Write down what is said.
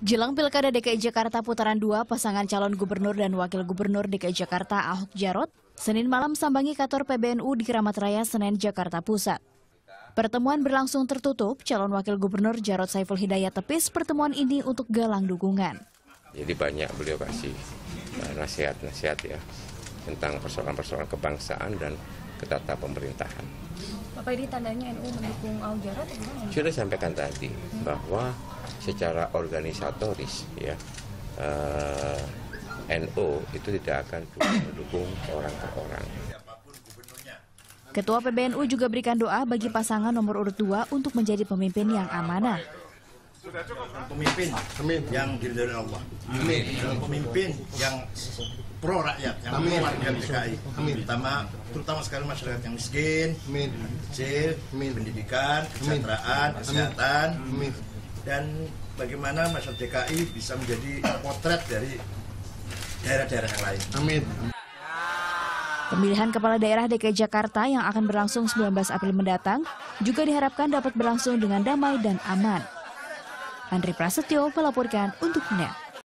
Jelang Pilkada DKI Jakarta putaran 2, pasangan calon gubernur dan wakil gubernur DKI Jakarta Ahok Jarot, Senin malam sambangi kantor PBNU di Keramat Raya, Senen, Jakarta Pusat. Pertemuan berlangsung tertutup, calon wakil gubernur Jarot Saiful Hidayat tepis pertemuan ini untuk galang dukungan. Jadi banyak beliau kasih nasihat-nasihat ya tentang persoalan-persoalan kebangsaan dan ketata pemerintahan. Bapak, ini tandanya NU mendukung Ahok Jarot? Sudah sampaikan tadi bahwa secara organisatoris ya NU itu tidak akan mendukung orang per orang. Ketua PBNU juga berikan doa bagi pasangan nomor urut 2 untuk menjadi pemimpin yang amanah. Pemimpin yang diridhoi Allah. Pemimpin yang pro rakyat, yang pro warga DKI. Terutama sekali masyarakat yang miskin, kecil, pendidikan, kesejahteraan, kesehatan, dan bagaimana masyarakat DKI bisa menjadi potret dari daerah-daerah yang lain. Amin. Pemilihan kepala daerah DKI Jakarta yang akan berlangsung 19 April mendatang juga diharapkan dapat berlangsung dengan damai dan aman. Andri Prasetyo melaporkan untuk NET.